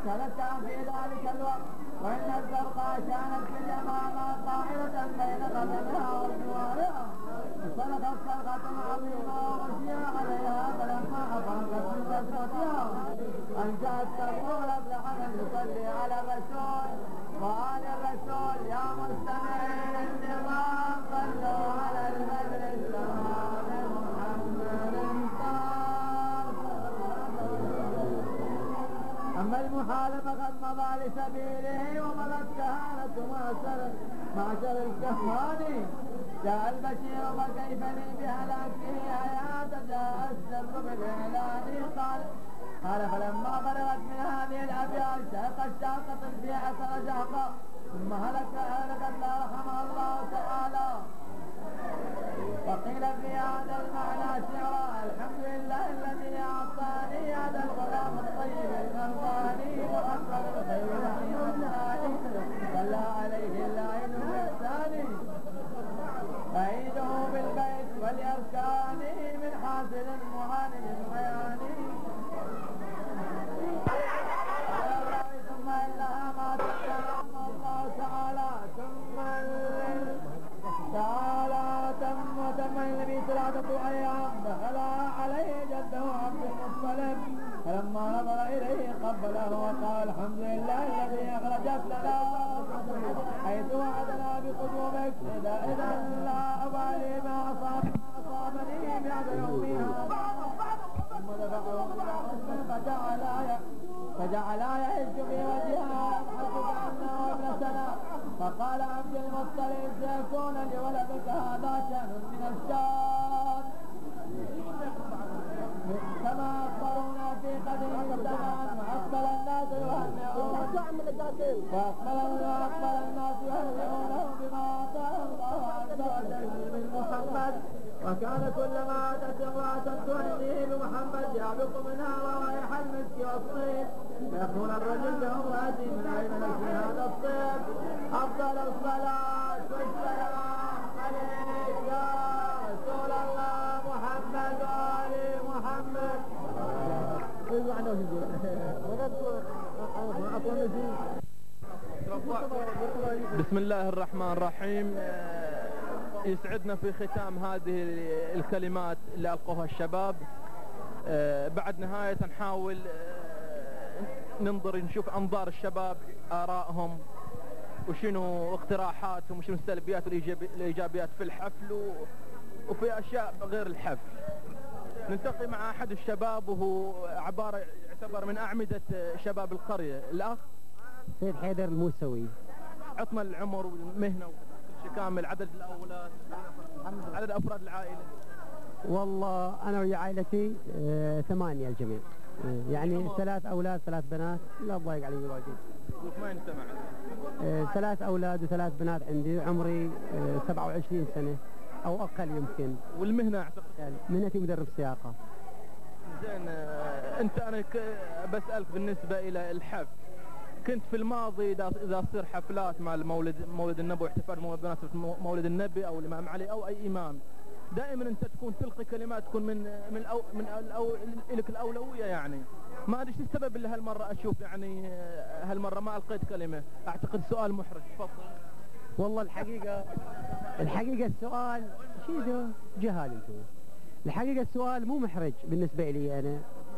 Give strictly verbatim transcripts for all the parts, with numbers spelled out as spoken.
تذكر في ذلك الوقت، وإن الزرقاء كانت في اليمامة طائرة بين قدمها وجوارها، صرخت صرخة عظيمة وغشي عليها، فلما أفاقت من كثرتها أنشأت تقول أفلح من يصلي على الرسول وآل الرسول. يا مستمعين النظام صلوا على البدر التمام محمد طه. أما المحال فقد مضى لسبيله، ومضت كهانة معشر معشر الكهان. جاء البشير فكيف لي بهلاكه حياة، جاء السر بالإعلان قال قال فلما فرغت من هذه الأبيات شاقت شاقة في عشر شهقا، ثم هلك هلكت لا رحمها الله تعالى. وقيل في هذا المعنى شعرا: الحمد لله الذي أعطاني هذا الغلام الطيب المرضاني، وأكبر الخير رحيم الثاني، صلى عليه اللعين الإحساني. أعيده بالبيت والأركان من حاصل معاند الحياني. ثم إنها ما تتعلم الله تعالى، ثم تعالى تم وتم النبي ثلاثة أيام دخل عليه جده عبد المطلب، فلما نظر إليه قبله وقال: الحمد لله الذي أخرجك لنا حيث وعدنا بقدومك، إذا إذا لا أبالي ما أصاب أصابني بعد يومي هذا. ثم دفعه إلى أسفل فجعلا فجعلا يهج في وجهها يضحك كأنه ابن سنة. فقال عبد المطلب: سيكون لولدك هذا شأن من الشان، كما أخبرونا في قديم الزمان. وأقبل الناس يهنئون وأقبل وأقبل الناس يهنئونه بما أعطاه الله عز وجل من محمد. وكان كلما أتت امرأة تهنيه بمحمد يعبق منها روائح المسك والطيب، فيقول الرجل لامرأته: من أين لك هذا الطيب؟ أفضل الصلاة والسلام عليك يا رسول الله محمد وآل محمد. بسم الله الرحمن الرحيم. يسعدنا في ختام هذه الكلمات اللي ألقوها الشباب بعد نهاية نحاول ننظر نشوف أنظار الشباب، آرائهم وشنو اقتراحاتهم وشنو السلبيات والإيجابيات في الحفل وفي أشياء غير الحفل. نلتقي مع أحد الشباب وهو عبارة يعتبر من أعمدة شباب القرية، الأخ سيد حيدر الموسوي. عطنا العمر والمهنة وكل شيء كامل، عدد الأولاد، عدد أفراد العائلة. والله أنا ويا عائلتي آه ثمانية الجميع، آه يعني ثلاث أولاد ثلاث بنات، لا تضايق علي الواجب. ما ينتمع آه ثلاث أولاد وثلاث بنات عندي، عمري آه سبعة وعشرين سنة أو أقل يمكن. والمهنة أعتقد؟ يعني مهنتي مدرب سياقة. زين، آه أنت أنا بسألك بالنسبة إلى الحفل، كنت في الماضي إذا إذا تصير حفلات مع المولد مولد النبي واحتفال بمناسبة مولد النبي أو الإمام علي أو أي إمام، دائما أنت تكون تلقي كلمات تكون من من الأو من الأو لك الأولوية يعني. ما أدري ايش السبب اللي هالمرة أشوف يعني هالمرة ما ألقيت كلمة. أعتقد سؤال محرج. تفضل. والله الحقيقة الحقيقة السؤال شيء ده جهال انتم. الحقيقة السؤال مو محرج بالنسبة لي أنا،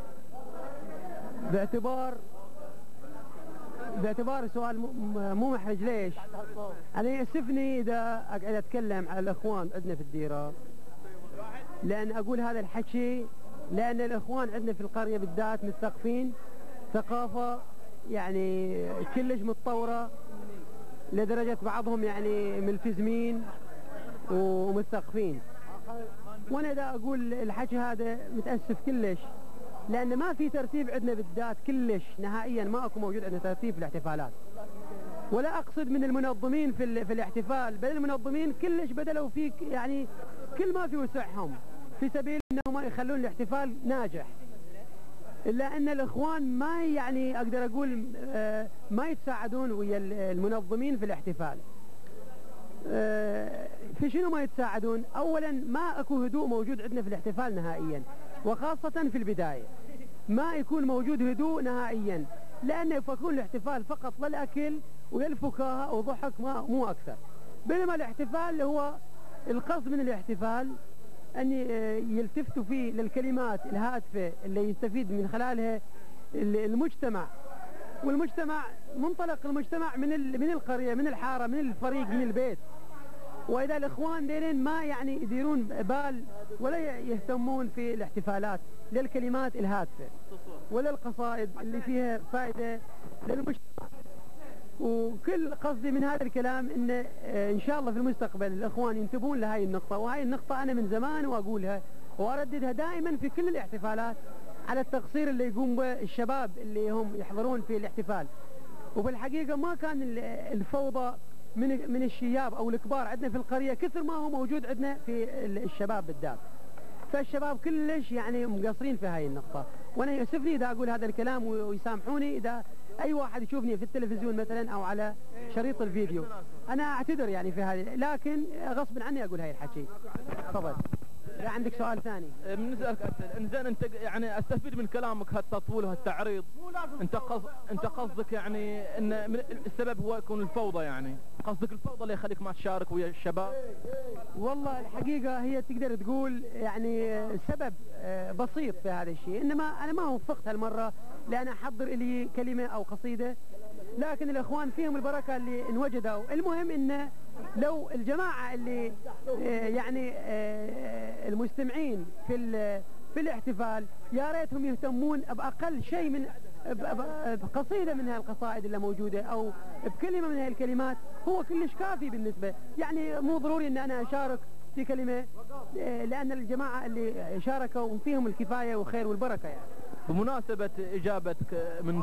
باعتبار باعتبار السؤال مو محرج. ليش؟ أنا يأسفني إذا أقعد أتكلم على الإخوان عندنا في الديرة، لأن أقول هذا الحكي لأن الإخوان عندنا في القرية بالذات متثقفين ثقافة يعني كلش متطورة، لدرجة بعضهم يعني ملتزمين ومتثقفين. وأنا إذا أقول الحكي هذا متأسف كلش، لأن ما في ترتيب عندنا بالذات كلش نهائيا، ما أكو موجود عندنا ترتيب في الاحتفالات. ولا أقصد من المنظمين في, في الاحتفال، بل المنظمين كلش بدلوا فيك يعني كل ما في وسعهم في سبيل أنهم يخلون الاحتفال ناجح. إلا أن الإخوان ما يعني أقدر أقول ما يتساعدون ويا المنظمين في الاحتفال. في شنو ما يتساعدون؟ أولا ما أكو هدوء موجود عندنا في الاحتفال نهائيا، وخاصة في البداية ما يكون موجود هدوء نهائيا. لأنه يفكرون الاحتفال فقط للأكل وللفكاهة وضحك ما مو أكثر. بينما الاحتفال هو القصد من الاحتفال أن يلتفتوا فيه للكلمات الهادفة اللي يستفيد من خلالها المجتمع، والمجتمع منطلق المجتمع من من القرية، من الحارة، من الفريق، من البيت. وإذا الإخوان ديرين ما يعني يديرون بال ولا يهتمون في الاحتفالات للكلمات الهادفة ولا القصائد اللي فيها فائدة للمجتمع. وكل قصدي من هذا الكلام إن إن شاء الله في المستقبل الإخوان ينتبهون لهاي النقطة، وهاي النقطة أنا من زمان وأقولها وأرددها دائما في كل الاحتفالات على التقصير اللي يقوم به الشباب اللي هم يحضرون في الاحتفال. وفي الحقيقة ما كان الفوضى من من الشياب أو الكبار عندنا في القرية كثر ما هو موجود عندنا في الشباب بالذات. فالشباب كلش يعني مقصرين في هاي النقطة، وأنا يؤسفني إذا أقول هذا الكلام ويسامحوني إذا أي واحد يشوفني في التلفزيون مثلا أو على شريط الفيديو. أنا أعتذر يعني في هذه، لكن غصب عني أقول هاي الحكي. تفضل. إذا عندك سؤال ثاني. بنسألك إنزين أنت يعني أستفيد من كلامك هالتطويل وهالتعريض. أنت قصد أنت قصدك يعني أن السبب هو يكون الفوضى، يعني قصدك الفوضى اللي يخليك ما تشارك ويا الشباب؟ والله الحقيقة هي تقدر تقول يعني سبب بسيط في هذا الشيء، إنما أنا ما وفقت هالمرة لأن أحضر لي كلمة أو قصيدة، لكن الإخوان فيهم البركة اللي انوجدوا. المهم إن لو الجماعة اللي يعني المستمعين في في الاحتفال يا ريتهم يهتمون بأقل شيء من بقصيدة من هالقصائد اللي موجودة أو بكلمة من هالكلمات، هو كلش كافي بالنسبة. يعني مو ضروري إن أنا أشارك في كلمة، لأن الجماعة اللي شاركوا فيهم الكفاية والخير والبركة. يعني بمناسبة إجابتك من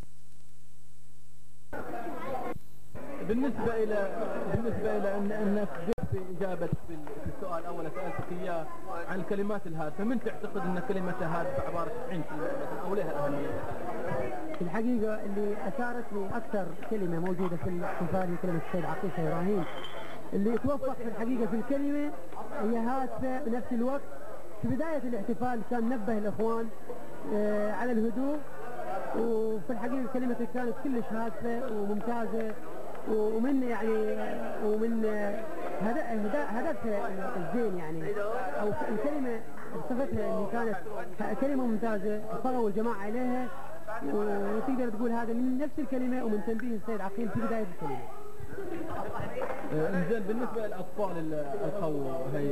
بالنسبة إلى بالنسبة إلى أن أنك في إجابتك في السؤال الأول سألتك إياه عن الكلمات الهادفة، من تعتقد أن كلمة هادفة عبارة تسعين بالمئة أو لها أهمية؟ في الحقيقة اللي أثارتني أكثر كلمة موجودة في الاحتفال هي كلمة السيد عقيل شهراني، اللي توفق في الحقيقة في الكلمة هي هادفة بنفس الوقت. في بداية الاحتفال كان نبه الإخوان آه على الهدوء، وفي الحقيقة كلمته كانت كلش هادفة وممتازة، ومن يعني ومن هدفها الزين يعني، او الكلمه صفتها اللي كانت كلمه ممتازه صغوا الجماعه عليها، وتقدر تقول هذا من نفس الكلمه ومن تنبيه السيد عقيل في بدايه الكلمه. انزين بالنسبه للاطفال اللي القوا هي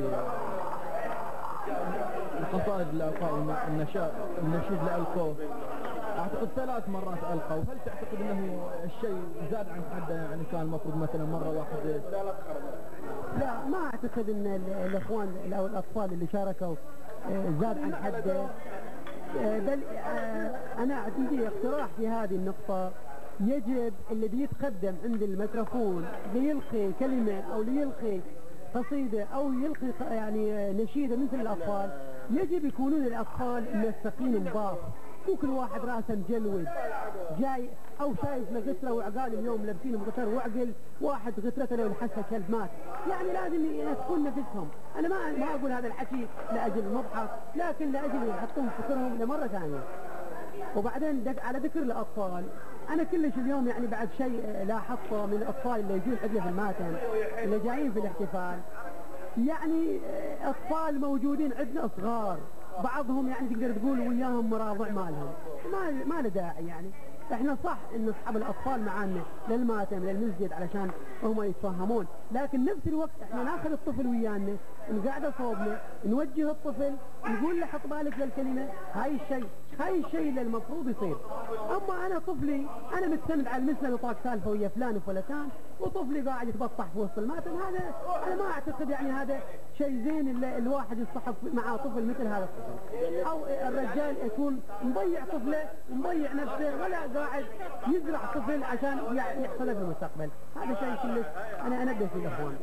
القصائد اللي القوا النشاء النشيد اللي القوه، اعتقد ثلاث مرات القوا، هل تعتقد انه الشيء زاد عن حده؟ يعني كان المفروض مثلا مره واحده؟ لا، ما اعتقد ان الاخوان او الاطفال اللي شاركوا زاد عن حده، بل انا عندي اقتراح في هذه النقطه. يجب اللي بيتقدم عند الميكروفون ليلقي كلمه او ليلقي قصيده او يلقي يعني نشيده مثل الاطفال، يجب يكونون الاطفال منسقين مضاف، مو كل واحد راسه مجلود جاي او شايف له غتره وعقال اليوم لابسين غتر وعقل واحد غترته لو نحسه كلب مات. يعني لازم ينسقون نفسهم. انا ما ما اقول هذا الحكي لاجل المضحك، لكن لاجل يحطون فكرهم لمره ثانيه. وبعدين دك على ذكر الاطفال، انا كلش اليوم يعني بعد شيء لاحظته من الاطفال اللي يجون عندنا في الماتم اللي جايين في الاحتفال، يعني اطفال موجودين عندنا صغار، بعضهم يعني تقدر تقول وياهم مراضع مالهم، ما ما له داعي. يعني احنا صح ان نسحب الاطفال معانا للماتم للمسجد علشان هم يتفهمون، لكن نفس الوقت احنا ناخذ الطفل ويانا نقعده صوبنا، نوجه الطفل، نقول له حط بالك للكلمه، هاي الشيء هاي الشيء اللي المفروض يصير. اما انا طفلي انا متسند على المسند وطاق سالفه ويا فلان وفلتان، وطفلي قاعد يتبطح في وسط الماتم، هذا انا ما اعتقد يعني هذا شيء زين اللي الواحد يصطحب مع طفل مثل هذا الطفل، او الرجال يكون مضيع طفله ومضيع نفسه ولا قاعد يزرع طفل عشان يحصل في المستقبل. هذا شيء كلش انا انبه فيه الاخوان.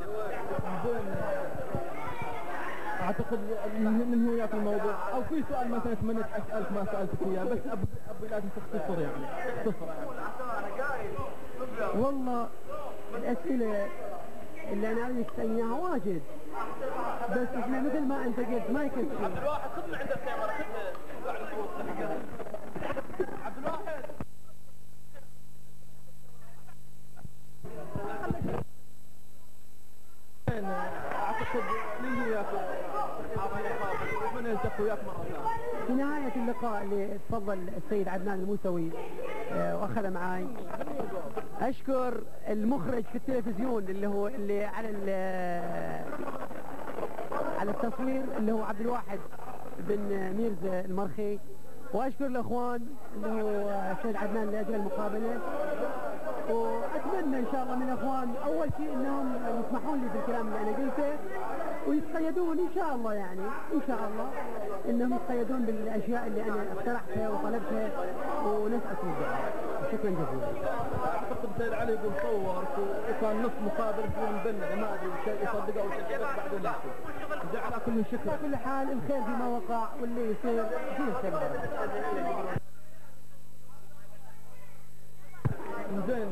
اعتقد من هو ياك الموضوع، او في سؤال مثلا اتمنى اسالك ما سالتك اياه، بس ابي ابي لازم تختصر يعني تختصر. والله الاسئله اللي انا اريد اسالني اياها واجد، بس احنا مثل ما انت قلت ما يكفي. عبد الواحد خذ من عند الكاميرا، خذ عبد الواحد اعتقد من وياك من يلتقي وياك مره ثانيه. في نهاية اللقاء اللي تفضل السيد عدنان الموسوي آه، واخذ معاي، اشكر المخرج في التلفزيون اللي هو اللي على على التصوير اللي هو عبد الواحد بن ميرزا المرخي، واشكر الاخوان اللي هو السيد عدنان لاجل المقابله، واتمنى ان شاء الله من الاخوان اول شيء انهم يسمحون لي بالكلام اللي انا قلته ويتقيدون ان شاء الله، يعني ان شاء الله انهم يتقيدون بالاشياء اللي انا اقترحتها وطلبتها، ونسالكم الدعاء. شكرا جزيلا. اعتقد سيد علي يقول صورك وكان نص مقابل في مبند، ما ادري شيء يصدقه او شيء بعدين نحكي. على كل شكر. على كل حال الخير فيما وقع واللي يصير فيه الخير. زين.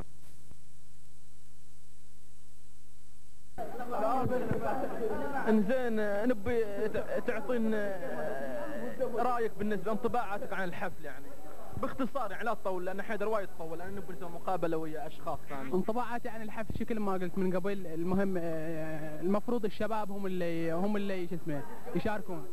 انزين نبي تعطينا رايك بالنسبه انطباعاتك عن الحفل يعني باختصار، يعني لا تطول لان حيدر وايد طول، لان نبي نسوي مقابله ويا اشخاص ثانيين. انطباعاتي عن الحفل شكل ما قلت من قبل، المهم المفروض الشباب هم اللي هم اللي شو اسمه يشاركون.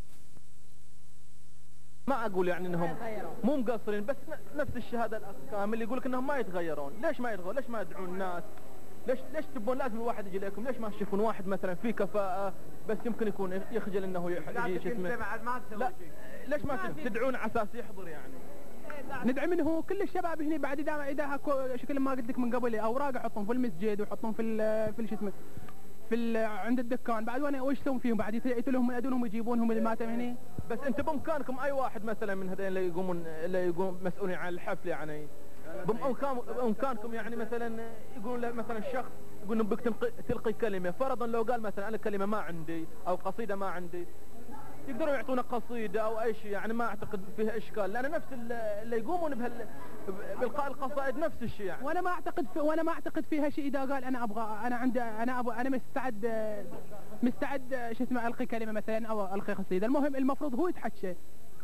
ما اقول يعني انهم مو مقصرين، بس نفس الشهاده الكامل اللي يقول لك انهم ما يتغيرون. ليش ما يتغيرون؟ ليش ما يدعون الناس؟ ليش ليش تبون لازم الواحد يجي لكم؟ ليش ما تشوفون واحد مثلا فيه كفاءه بس يمكن يكون يخجل انه يجي شو اسمه؟ لا ليش ما تدعون على اساس يحضر يعني؟ ندعي منه كل الشباب هنا بعد اذا اذا شكل ما قلت لك من قبل اوراق احطهم في المسجد ويحطهم في في شو اسمه في عند الدكان، بعد وانا وش يسوون فيهم؟ بعد يتلهم من ادونهم ويجيبونهم اللي ماتوا هنا. بس انت بامكانكم اي واحد مثلا من هذين اللي يقومون اللي يقوم مسؤولين عن الحفل يعني بامكان بامكانكم يعني مثلا يقولون له مثلا الشخص يقول انه بك تلقي كلمه، فرضا لو قال مثلا انا كلمه ما عندي او قصيده ما عندي، يقدروا يعطونا قصيده او اي شيء يعني، ما اعتقد فيها اشكال، لان نفس اللي يقومون بهال بالقاء القصائد نفس الشيء يعني. وانا ما اعتقد في وانا ما اعتقد فيها شيء اذا قال انا ابغى انا عندي انا ابغى انا مستعد مستعد شو اسمه القي كلمه مثلا او القي قصيده، المهم المفروض هو يتحكى.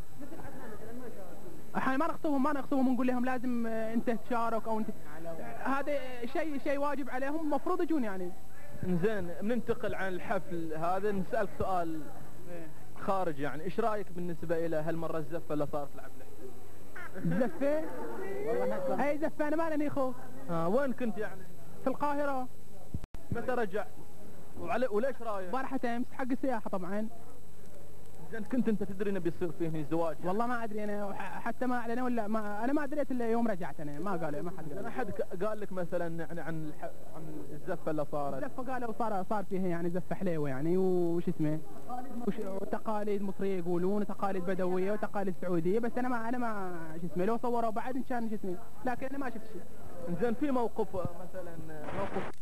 احنا ما نخطبهم ما نخطبهم ونقول لهم لازم انت تشارك او انت، هذا شيء شيء واجب عليهم المفروض يجون يعني. زين بننتقل عن الحفل هذا، نسالك سؤال خارج يعني، ايش رايك بالنسبه الى هالمره الزفه اللي صارت لعبد الحسين؟ زفه؟ هاي زفه انا ما لاني خوف. اه وين كنت يعني؟ في القاهره. متى رجع؟ وعلي وليش رايح؟ بارحه امس حق السياحه طبعا. زين كنت انت تدري انه بيصير فيه هنا زواج؟ والله ما ادري انا، حتى ما اعلنوا ولا ما انا ما دريت الا يوم رجعت انا، ما قالوا ما حد قال. انا حد قال لك مثلا يعني عن الح... عن الزفه اللي صارت؟ الزفه قالوا صار صار فيها يعني زفه حليوه يعني وش اسمه وتقاليد مصريه يقولون وتقاليد بدويه وتقاليد سعوديه، بس انا ما انا ما شو اسمه لو صوروا بعد ان كان شو اسمه، لكن انا ما شفت شيء. زين في موقف مثلا موقف